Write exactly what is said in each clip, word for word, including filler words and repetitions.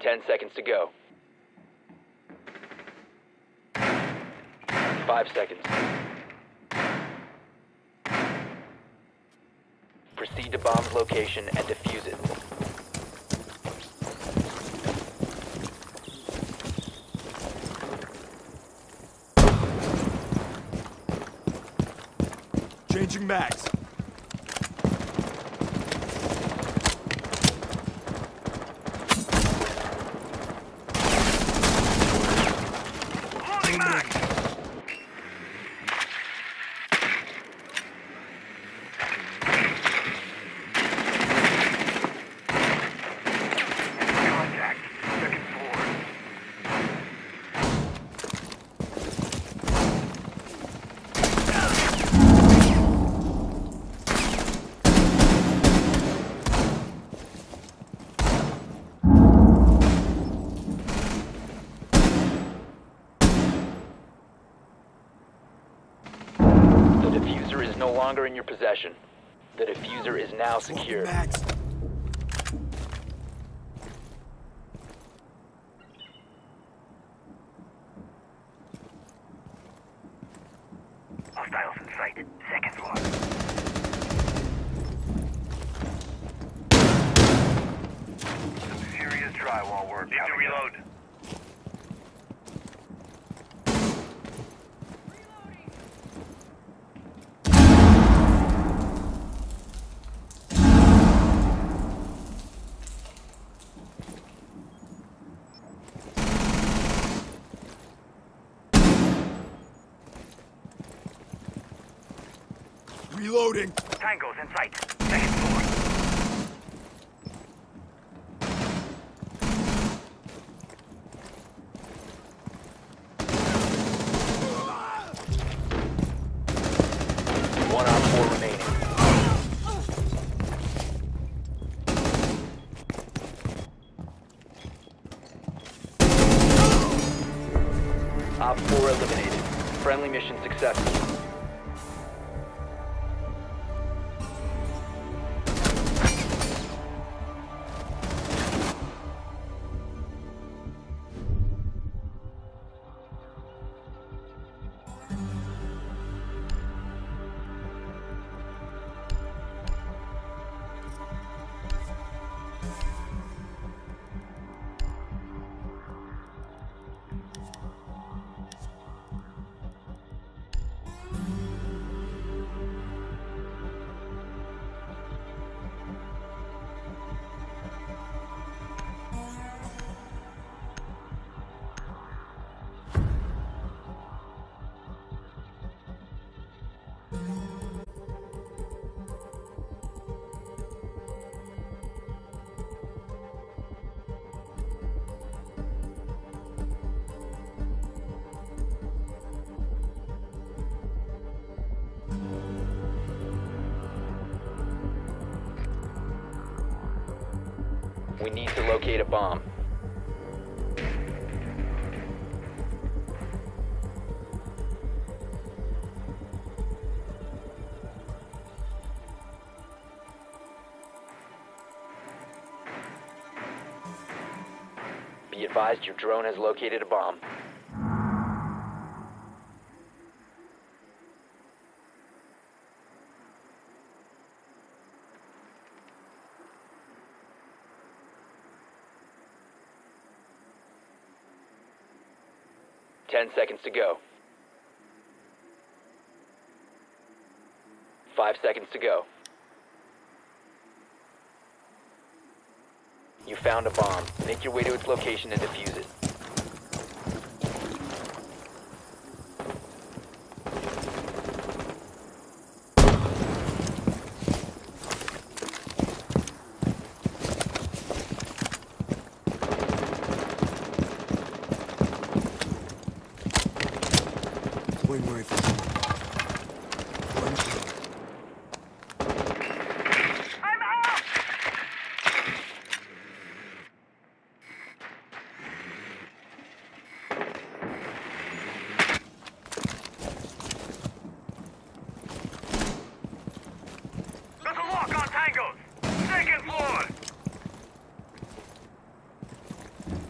Ten seconds to go. Five seconds. Proceed to bomb's location and defuse it. Changing mags. Loading mag! Contact. Second floor. The diffuser is no longer in your possession. The diffuser is now secure. Mags. Hostiles in sight. Second floor. Some serious drywall work. Need to reload. Reloading. Tango's in sight. Second floor. One on four remaining. Op four eliminated. Friendly mission successful. We need to locate a bomb. Be advised, your drone has located a bomb. Ten seconds to go. Five seconds to go. You found a bomb. Make your way to its location and defuse it. Wing rifle. One kill. I'm out! There's a lock on Tango's! Second floor!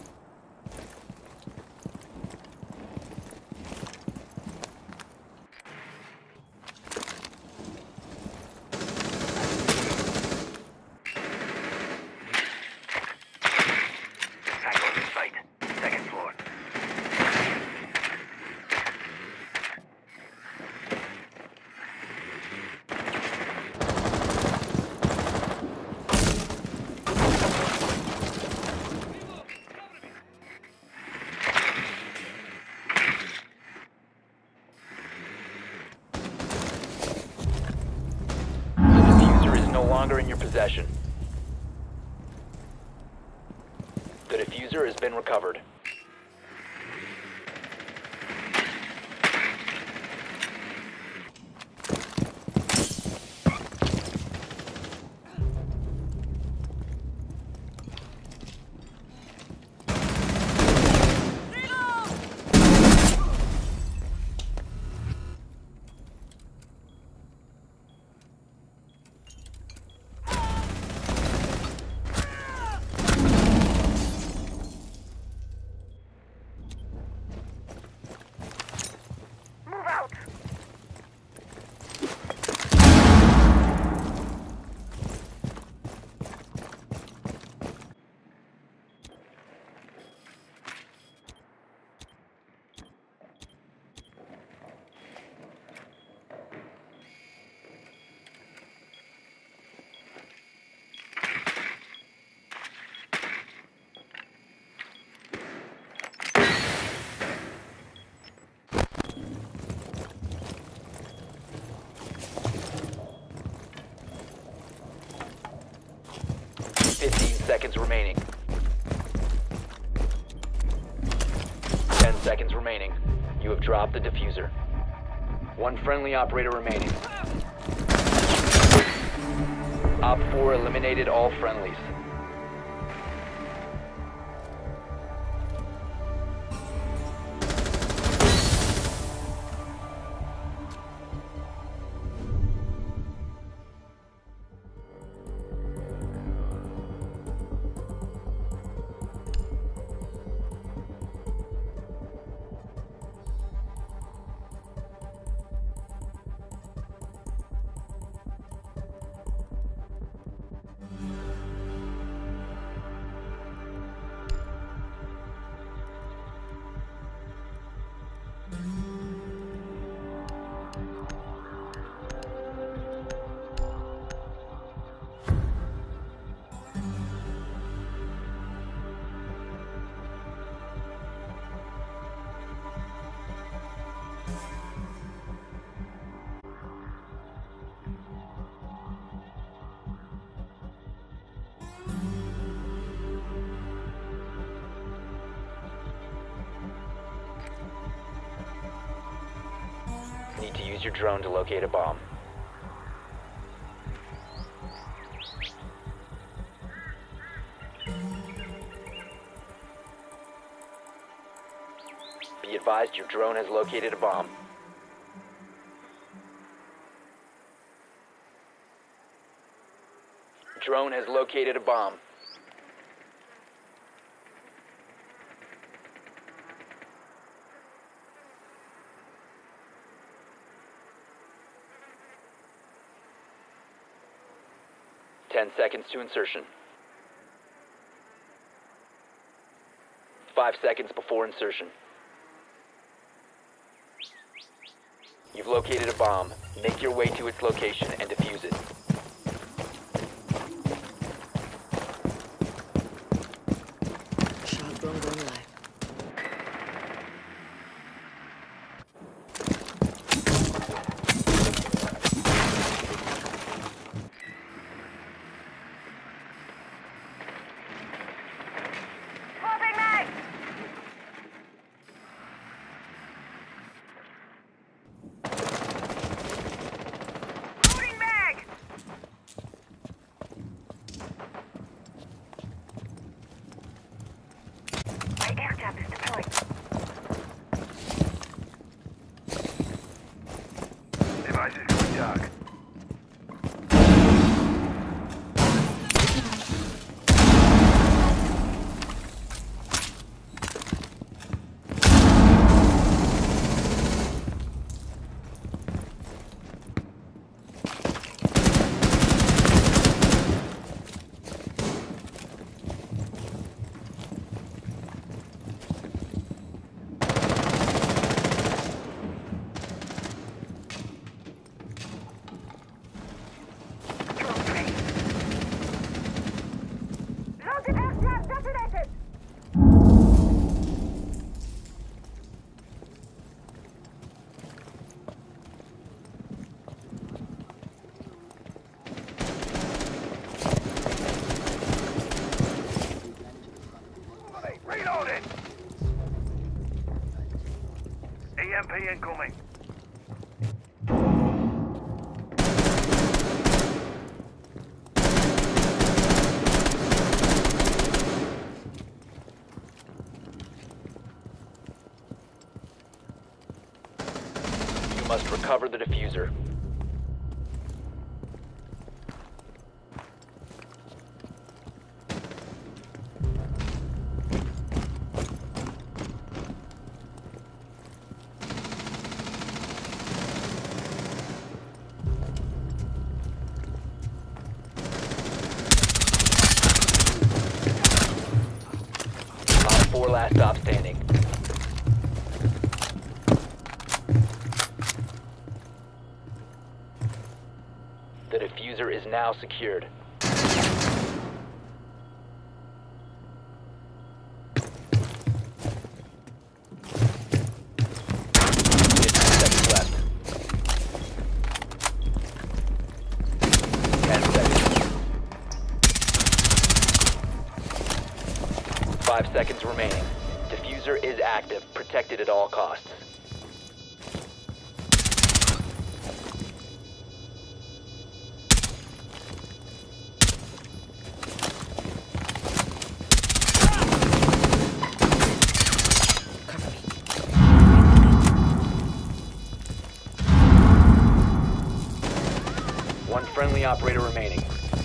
longer in your possession. The diffuser has been recovered. fifteen seconds remaining. ten seconds remaining. You have dropped the diffuser. One friendly operator remaining. Op four eliminated all friendlies. Need to use your drone to locate a bomb. Be advised, your drone has located a bomb. Drone has located a bomb. Ten seconds to insertion. Five seconds before insertion. You've located a bomb. Make your way to its location and defuse it. Shot drone going live. Air trap is deployed. Devices going dark. incoming. You must recover the diffuser. Four last stop standing. The diffuser is now secured. fifteen seconds left. ten seconds. Five seconds remaining. Diffuser is active, protected at all costs. One friendly operator remaining.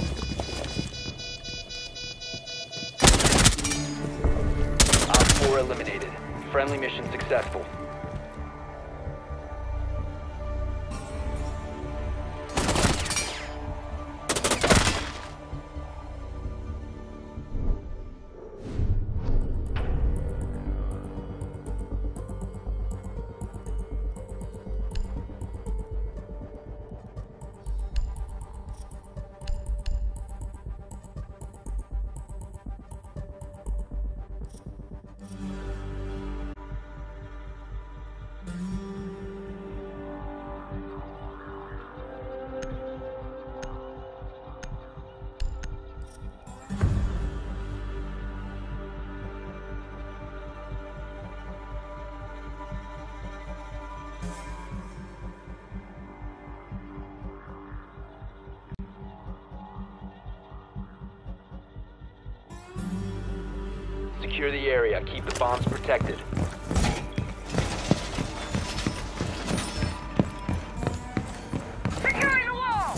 Op four eliminated. Friendly mission successful. Secure the area. Keep the bombs protected. Securing the wall!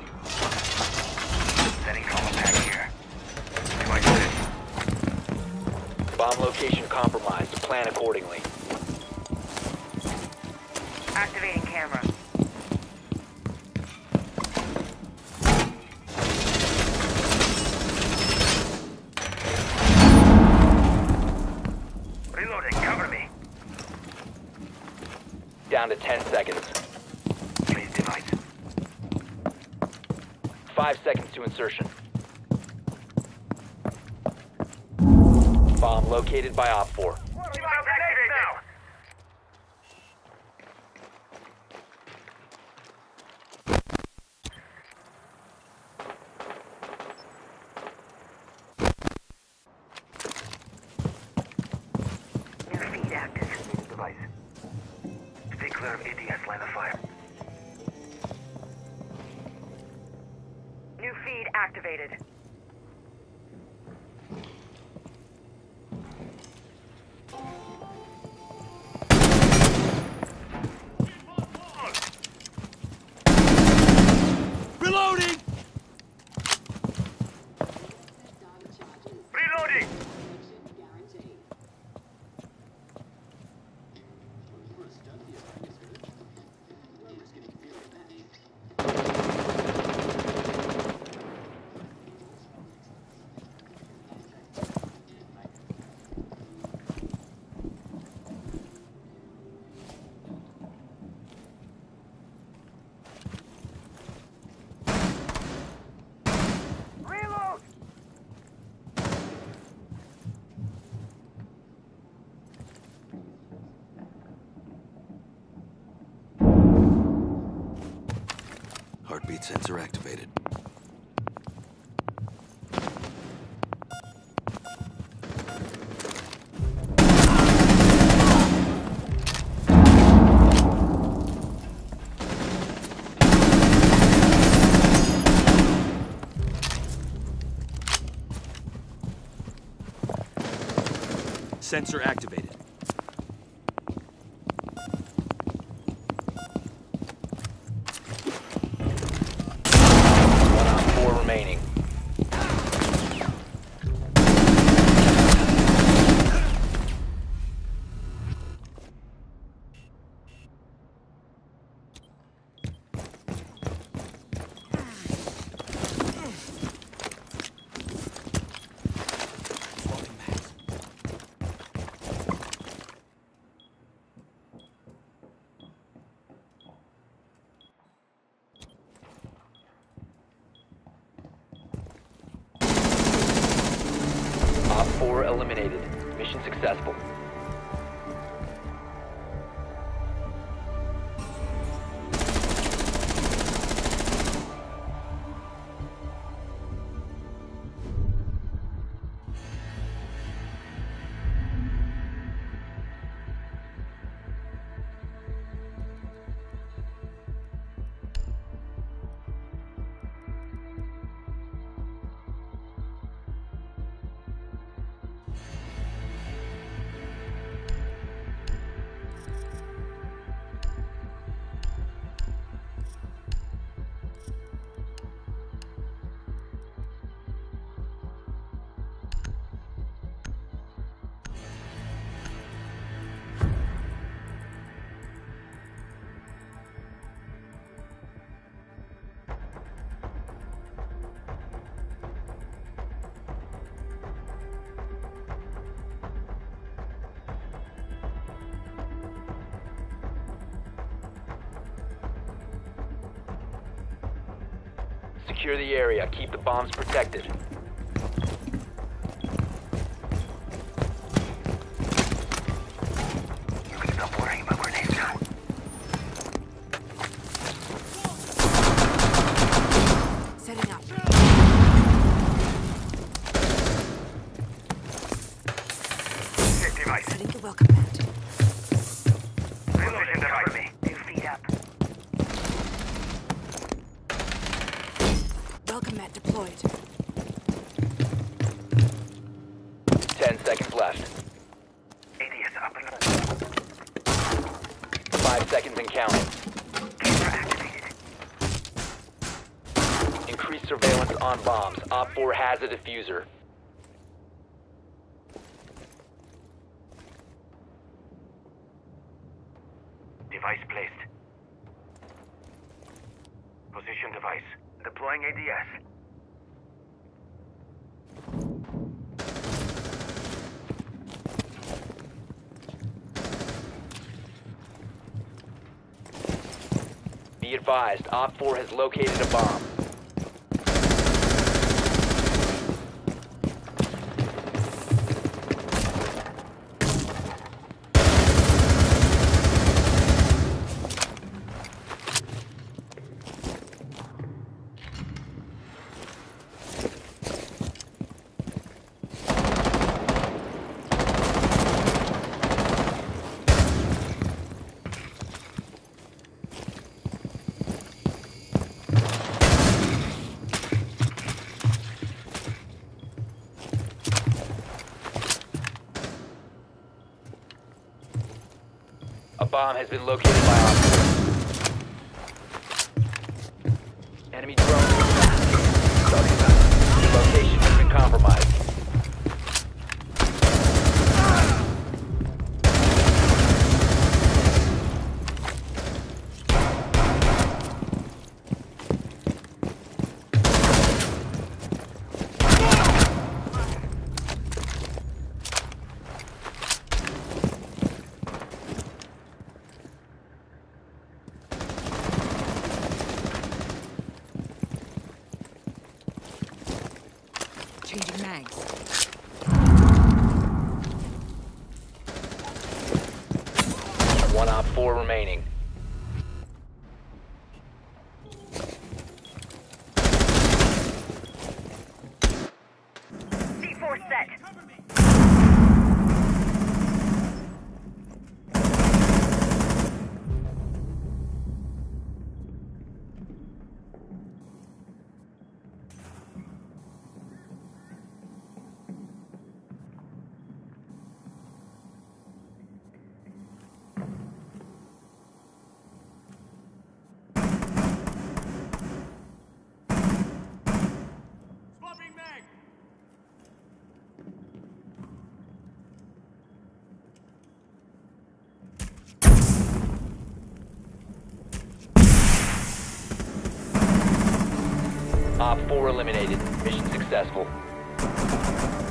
Setting compact here. To my position. Bomb location compromised. Plan accordingly. Activating camera. Reloading, cover me. Down to ten seconds. Please device. Five seconds to insertion. Bomb located by Op four. Keep out grenades now! New feed active. Device. Stay clear of A D S line of fire. New feed activated. Reloading! Reloading! Reload! Heartbeat sensor activated. Sensor activated. One on four remaining. Op four eliminated. Mission successful. Secure the area. Keep the bombs protected. You can stop worrying about grenades now. Setting up. Set device. Setting the welcome mat. Position device. Two feet up. Welcome mat deployed. Ten seconds left. A D S up and running. Five seconds and counting. Camera activated. Increase surveillance on bombs. Op four has a diffuser. Device placed. Position device. Deploying A D S. Be advised, Op four has located a bomb. A bomb has been located by Op four. Enemy drone. Your location has been compromised. Changing mags. One Op four remaining. C four set. Op four eliminated. Mission successful.